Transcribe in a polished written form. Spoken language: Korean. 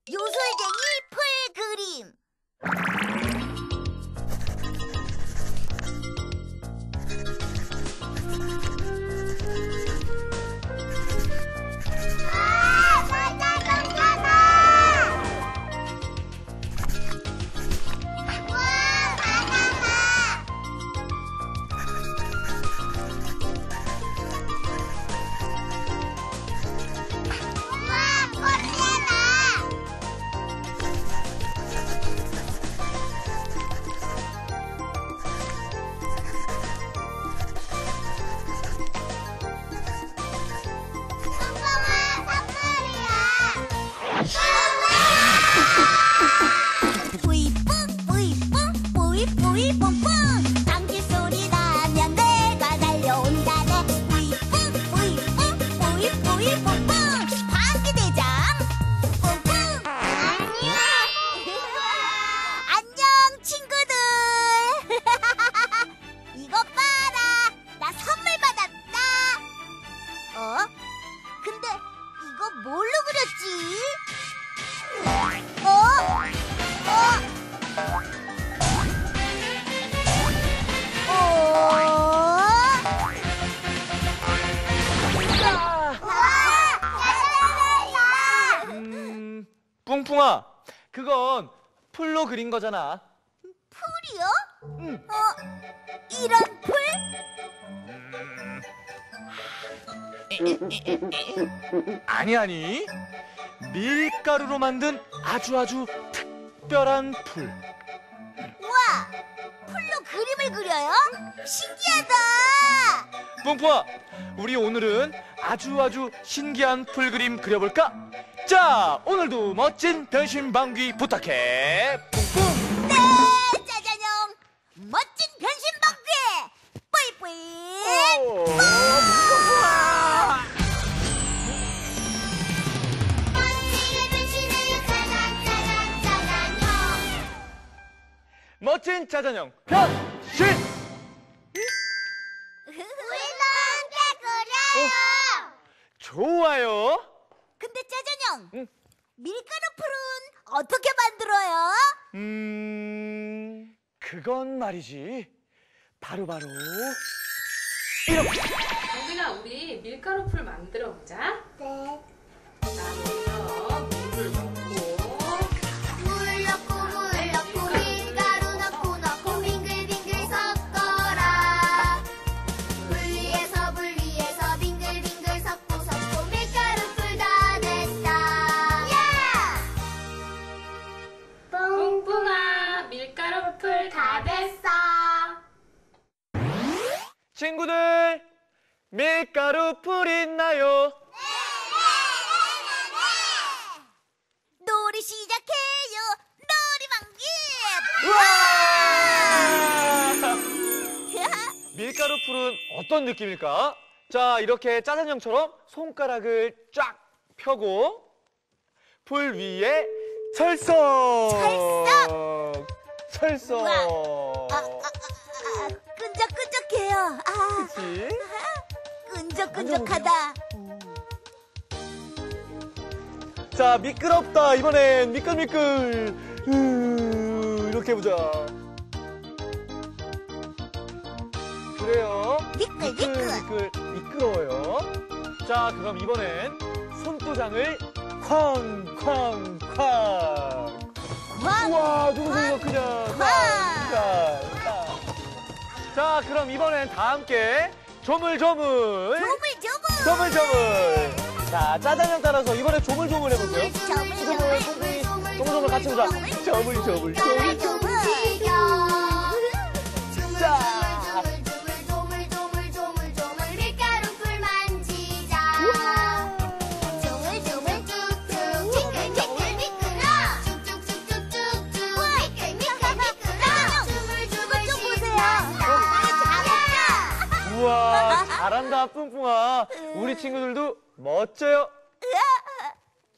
요술쟁이 풀 그림. 뿡뿡아, 그건 풀로 그린 거잖아. 풀이요? 응. 이런 풀? 아니, 밀가루로 만든 아주 특별한 풀. 우와, 풀로 그림을 그려요? 신기하다. 뿡뿡아, 우리 오늘은 아주 신기한 풀 그림 그려볼까? 자, 오늘도 멋진 변신방귀 부탁해. 뿡뿡. 네, 짜잔형, 멋진 변신방귀 뿌이뿌이. 멋진 짜잔형 변신! 우리도 함께 그려요. 좋아요. 근데 짜잔형, 응? 밀가루 풀은 어떻게 만들어요? 그건 말이지. 바로 이렇게. 여기나 우리 밀가루 풀 만들어 보자. 네. 자, 먼저 물을 넣고 물 넣고 밀가루 넣고 빙글빙글 섞어라. 불 위에서 빙글빙글 섞고 밀가루 풀 다 됐다. 뿡뿡아, 밀가루 풀 다 됐어. 친구들, 밀가루 풀 있나요? 놀이 시작해요. 놀이방귀. 밀가루 풀은 어떤 느낌일까? 자, 이렇게 짜장형처럼 손가락을 쫙 펴고 풀 위에 철썩. 끈적끈적해요. 그치? 끈적끈적하다. 자, 미끄럽다. 이번엔 미끌미끌. 이렇게 해보자. 그래요. 미끄러워요. 자, 그럼 이번엔 손도장을 쾅쾅쾅. 우와, 누구세요? 그냥. 자, 그럼 이번엔 다 함께 조물조물. 자, 짜장면 따라서 이번에 조물조물 해볼게요. 조물조물 같이 보자. 조물조물. 밀가루풀 만지자. 조물조물 뚝뚝 미끌미끌 미끌어. 쭉쭉쭉쭉쭉쭉 미끌미끌 미끌어. 조물조물 좀 보세요. 우와, 잘한다, 뿡뿡아. 우리 친구들도 멋져요.